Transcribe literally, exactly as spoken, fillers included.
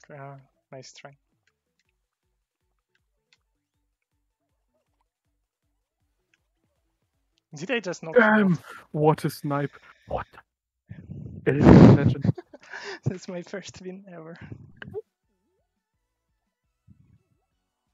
Uh, nice try. Did I just knock him Damn! off? What a snipe! What? It is a legend. That's my first win ever.